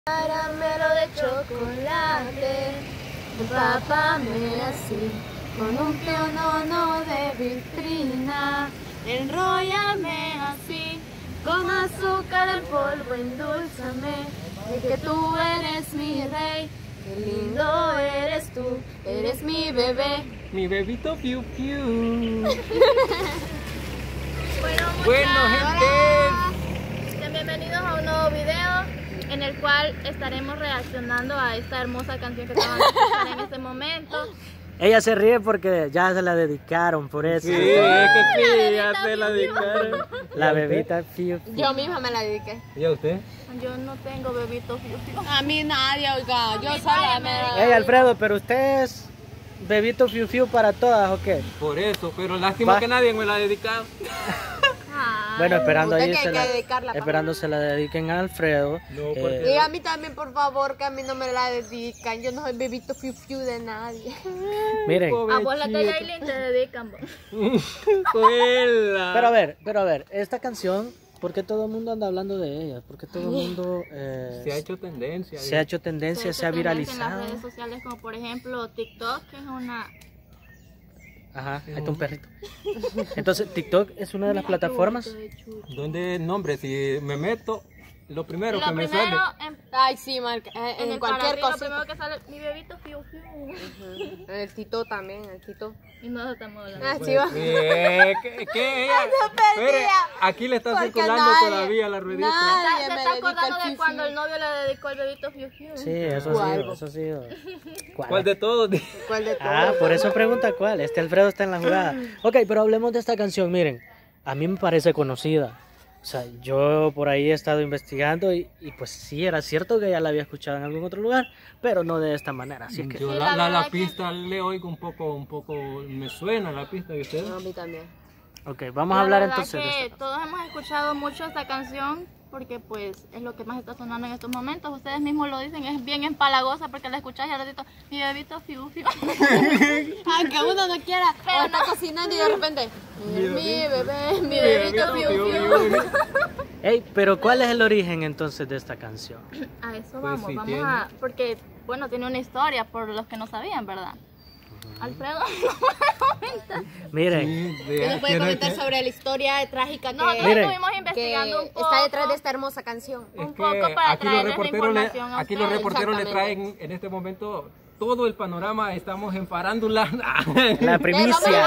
Caramelo de chocolate, empápame así, con un pionono de vitrina, enróllame así, con azúcar en polvo, endulzame, de que tú eres mi rey, qué lindo eres tú, eres mi bebé. Mi bebito Piu Piu. Bueno, gente. Sean bienvenidos a un nuevo video en el cual estaremos reaccionando a esta hermosa canción que acaban de escuchar en este momento. Ella se ríe porque ya se la dedicaron, por eso. Sí, es que sí, ya se la dedicaron. La bebita Fiu Fiu. Yo misma me la dediqué. ¿Y a usted? Yo no tengo bebito Fiu Fiu. A mí nadie, oiga, yo sola me... Hey, Alfredo, pero usted es bebito Fiu Fiu para todas, ¿o qué? Por eso, pero lástima que nadie me la ha dedicado. Bueno, esperando usted ahí que hay que dedicarla, esperando se la dediquen a Alfredo. No, porque... Y a mí también, por favor, que a mí no me la dedican. Yo no soy bebito fiu fiu de nadie. Miren, A vos la de Yailin te dedican. Cuela. pero a ver, esta canción, ¿por qué todo el mundo anda hablando de ella? ¿Por qué todo el mundo Se ha hecho tendencia. se ha hecho tendencia, se ha En las viralizado? redes sociales como por ejemplo TikTok, que es una... Ajá, ahí está un perrito. Entonces, TikTok es una de las plataformas. ¿Dónde nombre? Si me meto, lo primero Lo que me primero, sale. Ay, sí, marca, en en el cualquier para ti, lo cosita. primero que sale, mi bebito Fiu Fiu. El Tito también, el Tito. Y no estamos hablando. Ah, sí, va. ¿Qué? Espere, aquí le está Porque circulando nadie- todavía la ruedita. nadie ¿Se me está dedica acordando el de fiu cuando fiu. el novio le dedicó el bebito Fiu Fiu? Sí, eso ha sido, eso ha sido. ¿Cuál de todos? ¿Cuál de todos? Ah, por eso pregunta cuál. Este Alfredo está en la jugada. Ok, pero hablemos de esta canción. Miren, a mí me parece conocida. O sea, yo por ahí he estado investigando y pues sí, era cierto que ya la había escuchado en algún otro lugar, pero no de esta manera. Así es que... Yo Sí, la verdad que- pista le oigo un poco, me suena la pista de usted. No, a mí también. Ok, vamos a La hablar verdad entonces de que esta. todos hemos escuchado mucho esta canción porque pues es lo que más está sonando en estos momentos. Ustedes mismos lo dicen, es bien empalagosa porque la escuchas y al ratito, mi bebito Fiu Fiu. Aunque uno no quiera, o está cocinando y de repente, mi bebé, mi bebito fiu fiu. Ey, pero ¿cuál es el origen entonces de esta canción? A eso Pues vamos, sí, vamos tiene. a... Porque, bueno, tiene una historia por los que no sabían, ¿verdad? Alfredo, Miren, Sí, ¿Qué nos puede comentar sobre la historia trágica nosotros Miren. estuvimos que investigando un poco. está detrás de esta hermosa canción? Es un que poco para aquí los traerles la reporteros, información a aquí los ustedes. reporteros le Exactamente. traen en este momento todo el panorama. Estamos en farándula. la primicia.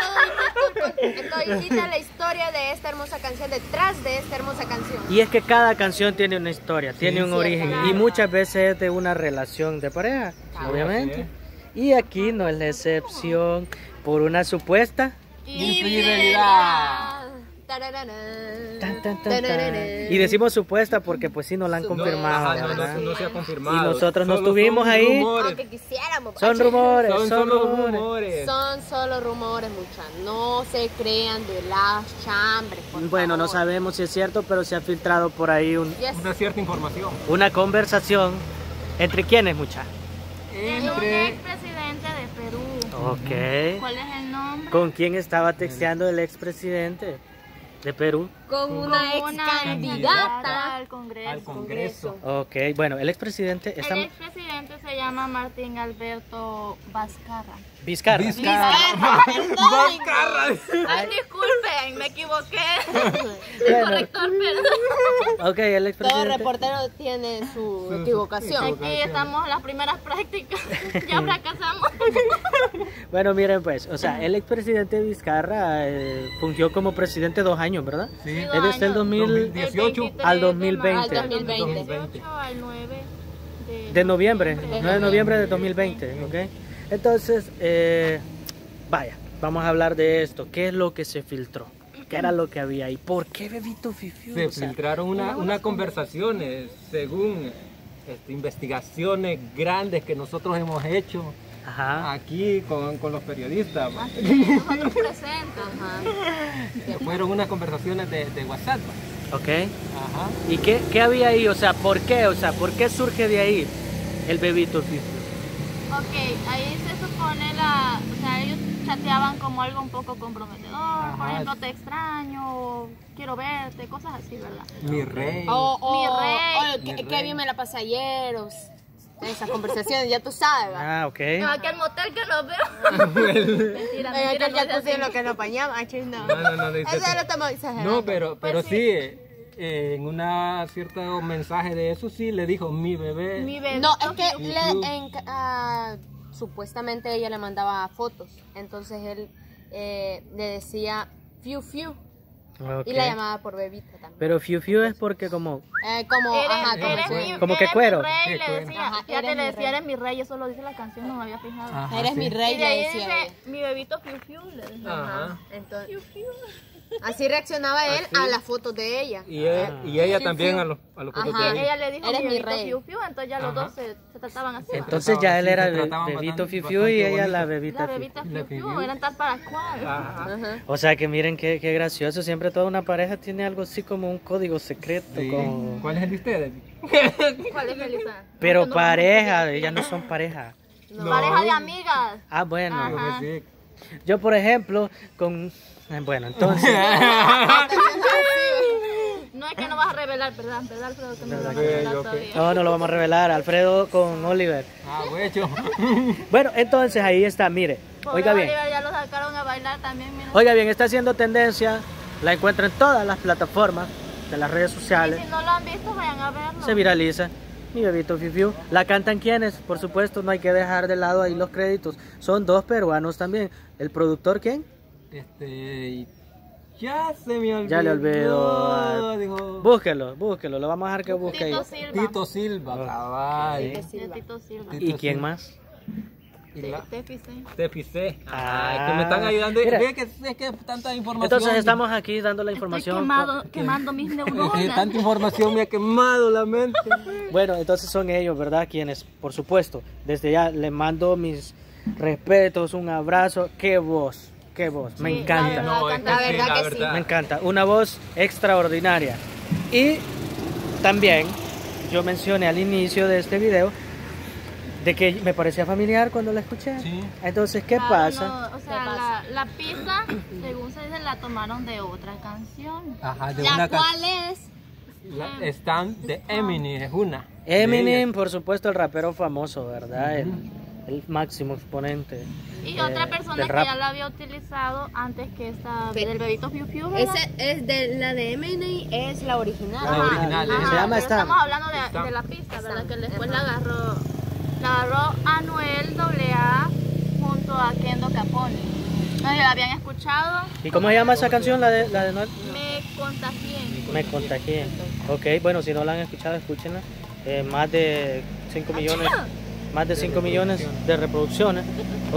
Entonces, la historia de esta hermosa canción, detrás de esta hermosa canción. Y es que cada canción tiene una historia, tiene un cierto. origen y Claro. muchas veces es de una relación de pareja, obviamente. Y aquí no es la excepción por una supuesta. Infidelidad. Tararana. Tan, tan, tan, tan. Tararana. Y decimos supuesta porque pues sí nos la han No, confirmado, Ajá, ¿verdad? no se ha confirmado. Y nosotros no Solo estuvimos son ahí. rumores. Aunque quisiéramos. Son rumores, Son son solo rumores. rumores. Son solo rumores, muchachos. No se crean de las chambres. por Bueno, no favor. sabemos si es cierto, pero se ha filtrado por ahí Yes. Una cierta información. una conversación entre quiénes, muchachos. De un Entre expresidente de Perú. Ok. ¿Cuál es el nombre? ¿Con quién estaba texteando el expresidente de Perú? Con una ex candidata candidata. al Congreso. al Congreso. Ok, bueno, el expresidente está... El expresidente se llama Martín Alberto Vizcarra. Vizcarra. Ay, disculpen, me equivoqué. Bueno, Corrector, perdón. ok, el Todo expresidente... reportero tiene su equivocación. Aquí estamos en las primeras prácticas. Ya fracasamos. Bueno, miren pues, o sea, el expresidente Vizcarra fungió como presidente 2 años, ¿verdad? Sí. Es desde el 2018 al 2020. Al 2020. Al 9 De noviembre, 9 de noviembre de 2020, ¿ok? Entonces, vaya, vamos a hablar de esto. ¿Qué es lo que se filtró? ¿Qué era lo que había ahí? ¿Por qué Bebito Fiu-Fiu? Se O sea, filtraron unas conversaciones según investigaciones grandes que nosotros hemos hecho ajá. aquí con los periodistas. ¿va? Nosotros presentes. Ajá. Fueron unas conversaciones de WhatsApp. ¿va? Ok. Ajá. ¿Y qué había ahí? O sea, ¿por qué? O sea, ¿por qué surge de ahí el Bebito Fiu-Fiu? Ok, ahí se supone o sea, ellos chateaban como algo un poco comprometedor, por ejemplo, te extraño, quiero verte, cosas así, ¿verdad? Mi rey. Mi rey. Qué bien me la pasé ayer. Esas conversaciones, ya tú sabes, ¿va? Ah, ok. En aquel motel que nos veo. Mentira, En aquel no es jacuzzi así. en lo que nos bañamos. No. No, dice Eso que- lo estamos exagerando. No, pero Pues sí, en una cierto mensaje de eso sí le dijo mi bebé. Mi bebé. No, es que Fiu, supuestamente ella le mandaba fotos. Entonces él le decía fiu fiu. Ok. Y la llamaba por bebita también. Pero fiu fiu es porque como... Como, ajá, Eres como, mi, como que eres cuero. mi rey, Sí, le cuero. decía. Ajá, Fíjate, eres le mi decía, rey. eres mi rey, eso lo dice la canción, no me había fijado. Ajá, eres sí. mi rey, Y de le ahí decía dice, ella. mi bebito fiu fiu, le decía. Ajá. Entonces, Fiu fiu. así reaccionaba él Así. a las fotos de ella. Y ella Fiu, también fiu. a los fotos Ajá. de Ella le dijo Eres mi mi bebito rey. fiu fiu, entonces ya los Ajá. dos se trataban así. Entonces ya él era Sí, se trataban bebito bastante- fiu fiu y bastante ella la bonito. bebita La fiu bebita fiu. La fiu fiu, fiu. eran tal para cual. Ajá. Ajá. O sea que miren qué gracioso, siempre toda una pareja tiene algo así como un código secreto, Sí. como... ¿Cuál es el de ustedes? ¿Cuál es Melissa? Pero No, pareja, ellas no son pareja. No. Pareja de amigas. Ah, bueno. Ajá. Sí. Yo, por ejemplo, con... Bueno, entonces... No es que no vas a revelar, ¿verdad? ¿Verdad, Alfredo? Que no lo vas a Ok, revelar ok. todavía. No no lo vamos a revelar. Alfredo con Oliver. Ah, güecho. Bueno, entonces ahí está, mire. Pobre Oiga bien. Oliver, ya lo sacaron a bailar también, mira. Oiga bien, está haciendo tendencia. La encuentra en todas las plataformas de las redes Y sociales. si no lo han visto, vayan a verlo. Se viraliza. Mi bebito Fiu Fiu. La cantan quienes, por supuesto, no hay que dejar de lado ahí los créditos. Son dos peruanos también. ¿El productor quién? Ya se me olvidó. Ya le olvidó. Dijo, Búsquelo, lo vamos a dejar que busque ahí. Tito Silva. Tito Silva, cabal. De Tito Silva. Tito ¿Y quién Silva. más? Y la Tefi, sí. Tefi C. Ah. Que me están ayudando. Mira. Ve que es que tanta información. Entonces estamos aquí dando la Estoy información. quemando mis Es que neuronas. tanta información me ha quemado la mente. Bueno, entonces son ellos, ¿verdad? Quienes, por supuesto, desde ya les mando mis respetos, un abrazo. ¡Qué voz! ¡Qué voz! Me Sí, encanta. No, es La que sí, verdad la que sí. verdad. Me encanta. Una voz extraordinaria. Y también yo mencioné al inicio de este video de que me parecía familiar cuando la escuché. Sí. Entonces, ¿qué Claro, pasa? no, o sea, la pista, según se dice, la tomaron de otra canción. Ajá, de ¿La una cuál es? están de Eminem, es una. Eminem, por supuesto, el rapero famoso, ¿verdad? El máximo exponente. Y otra persona del que rap. ya la había utilizado antes que esta del bebito Fiu Fiu, ¿verdad? Ese es de la de Eminem, es la original. La original, Ajá, se llama pero Stan. estamos hablando de Stan. la pista, ¿verdad? Stan, Que después ajá. la agarró Anuel AA junto a Kendo Capone. No sé si la habían escuchado. ¿Y cómo se llama esa canción, la de Noel? Me contagié. Me contagié. Ok, bueno, si no la han escuchado, escúchenla. Más de 5 millones. Más de 5 millones de reproducciones. Ok.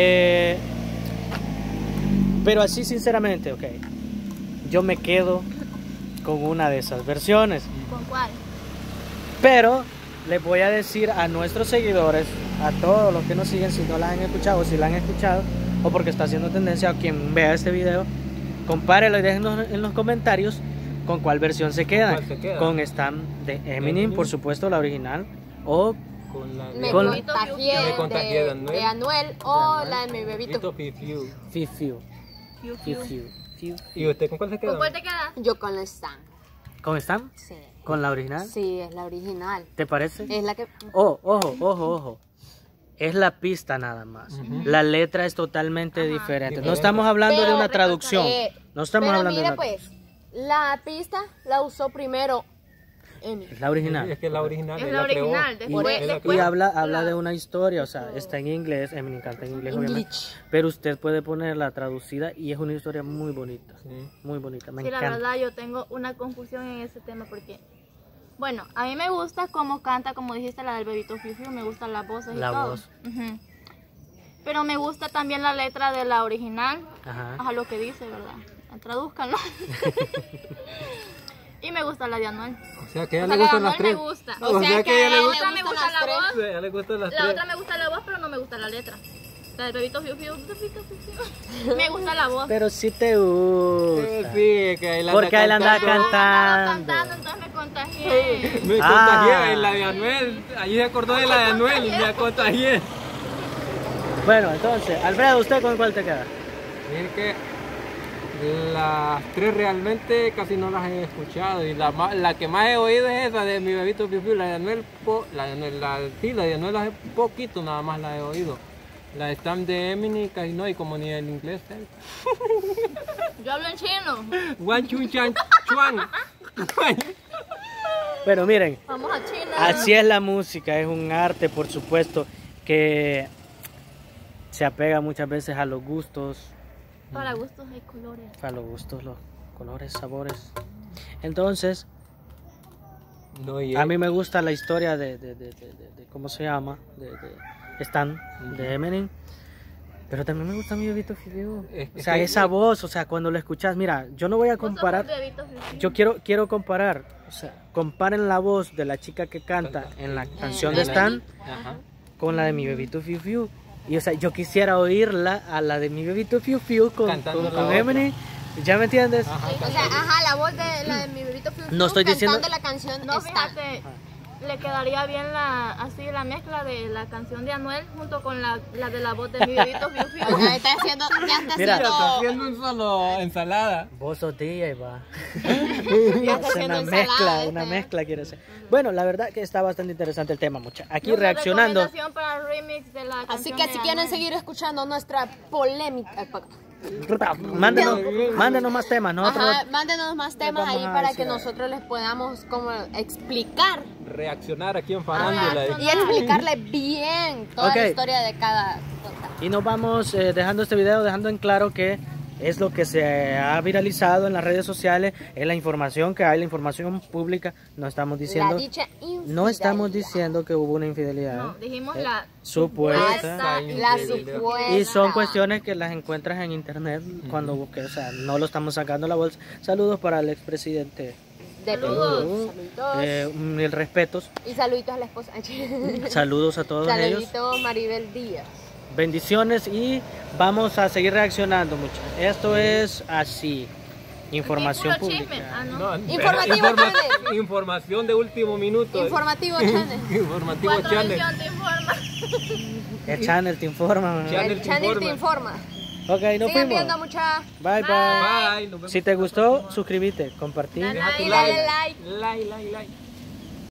Pero así sinceramente, ok. Yo me quedo con una de esas versiones. ¿Con cuál? Pero les voy a decir a nuestros seguidores, a todos los que nos siguen, si no la han escuchado, o si la han escuchado, o porque está haciendo tendencia, o quien vea este video, compárelo y déjenos en los comentarios con cuál versión se quedan. ¿Cuál se queda? Con Stan de Eminem, por supuesto, la original, o Con la Me Con- contagié, Me contagié de Anuel. de Anuel o la de mi bebito. Tito Fiu. Fiu Fiu. Fiu Fiu Fiu. Fiu. Fiu. ¿Y usted con cuál se ¿Con quedó? cuál te quedas? Yo con la Stan. ¿Con Stan? Sí. ¿Con la original? Sí, es la original. ¿Te parece? Es la que. Oh, ojo. Es la pista nada más. Ujú. La letra es totalmente diferente. No Diferente. estamos hablando de Pero una traducción. No estamos pero hablando mire, de una... pues, la pista la usó primero Eminem. Es la original. Es que la original. Es él la creó. original, Y, después- Él la y creó. habla de una historia, o sea, está en inglés, Eminem canta en inglés, obviamente, English. pero usted puede ponerla traducida y es una historia muy bonita, Sí. muy bonita, me Sí, la encanta. verdad yo tengo una confusión en ese tema porque, bueno, a mí me gusta cómo canta, como dijiste, la del bebito Fiu Fiu, me gustan las voces y La todo. voz. Ujú. Pero me gusta también la letra de la original, Ajá. a lo que dice, ¿verdad? Tradúzcanlo. Y me gusta la de Anuel. O sea que a O ella sea, le la gustan de las Anuel tres. me gusta. O sea que a ella le La gustan. otra me gusta la voz, A ella le gustan las la tres. otra me gusta la voz, pero no me gusta la letra. La del bebito Fiu Fiu, bebito Fiu Fiu. Me gusta la voz. Pero sí te gusta. Sí, que él anda Porque él anda cantando. Estaba cantando. cantando, entonces me contagié. Me Ah. contagié en la de Anuel. Allí se acordó de la de Anuel. Me contagié. Bueno, entonces, Alfredo, ¿usted con cuál te queda? Miren que las tres realmente casi no las he escuchado y la que más he oído es esa de Mi Bebito Fiu Fiu, la de Anuel, la de Anuel hace poquito nada más la he oído. La de Stam de Eminem casi no, y como ni el inglés. Yo hablo en chino. Guan chun chan chuan. Bueno, miren, Vamos a China. así es la música, es un arte, por supuesto, que se apega muchas veces a los gustos, Para gustos hay colores. los colores, sabores. Entonces, No, y a mí me gusta la historia de ¿cómo se llama? De Stan, de Eminem. Pero también me gusta Mi Bebito Fiu Fiu. O sea, esa voz, o sea, cuando lo escuchas, mira, yo no voy a comparar, yo quiero comparar, o sea, comparen la voz de la chica que canta en la canción de Stan Ajá. con la de Mi Bebito Fiu Fiu. Y o sea, yo quisiera oírla a la de Mi Bebito Fiu Fiu Cantando la con otra. Eminem. ¿Ya me entiendes? Ajá. O sea, ajá, la voz de la de Mi Bebito Fiu Fiu No estoy diciendo- cantando la canción No, está. fíjate, le quedaría bien la mezcla de la canción de Anuel junto con la de la voz de Mi Bebito Fiu Fiu. O sea, está haciendo, ya está Mira, Está haciendo, haciendo un solo ensalada. Vos sos DJ, va. ya está Es haciendo una ensalada, una este. mezcla quiere ser. Bueno, la verdad que está bastante interesante el tema, mucha. Aquí Nuestra reaccionando. recomendación para el remix de la Así canción que de si quieren Anuel. seguir escuchando nuestra polémica, Mándenos más temas, nosotros. ajá, mándenos más temas vamos ahí a para decir que algo. nosotros les podamos como explicar Reaccionar aquí en Farándula. y explicarles bien toda Ok. la historia de cada cosa. Y nos vamos dejando este video, dejando en claro que es lo que se ha viralizado en las redes sociales, es la información que hay, la información pública. No estamos diciendo, La dicha no estamos infidelidad. diciendo que hubo una infidelidad. No, dijimos Eh, la supuesta. La supuesta. Y son cuestiones que las encuentras en internet cuando busques, o sea, no lo estamos sacando de la bolsa. Saludos para el expresidente. de Saludos. Saluditos. Mil respetos. Y saluditos a la esposa. Saludos a todos ellos. Saluditos Maribel Díaz. Bendiciones y vamos a seguir reaccionando mucho. Esto es así. Información Aquí puro chisme. pública. Ah, no. No, Informativo Channel. información de último minuto. Informativo Channel. Informativo Cuatro Channel. Visión te informa. El channel te informa. man. Channel El te Channel te informa. informa. Ok, nos Sigan fuimos. viendo mucha. Bye bye. Bye. Nos vemos. Si te gustó, suscríbete, compartir. Dale Deja tu like, dale like. like. Like.